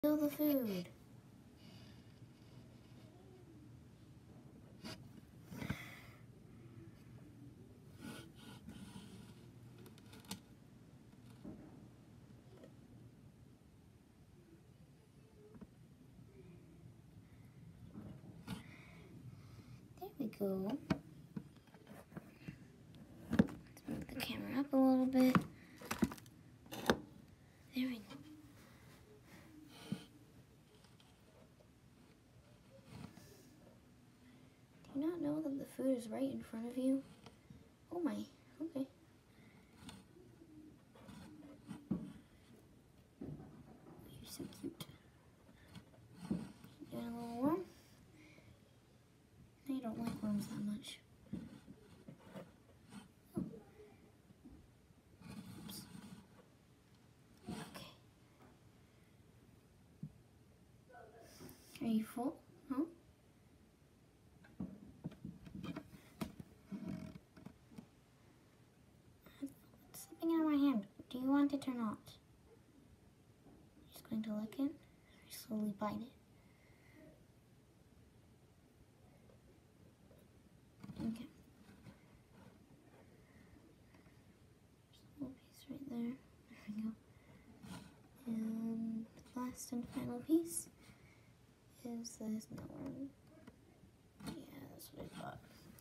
Kill the food. There we go. Let's move the camera up a little bit. There we go. Do you not know that the food is right in front of you? Oh my, okay. You're so cute. Getting a little warm? I don't like worms that much. Oh. Oops. Okay. Are you full? Huh? It's slipping out of my hand. Do you want it or not? Just going to lick it or slowly bite it? Okay. There's a little piece right there. There we go. And the last and final piece is this. No, yeah, that's what I thought.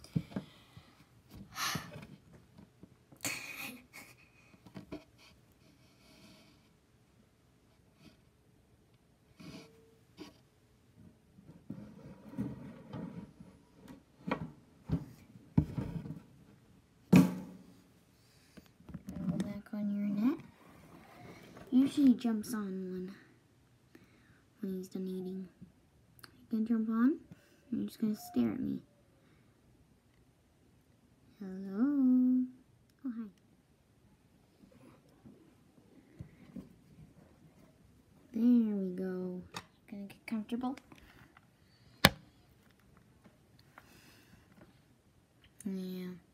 Go back on your net. Usually he jumps on when he's done eating. You can jump on. You're just gonna stare at me. Hello. Oh, hi. There we go. Gonna get comfortable. Yeah.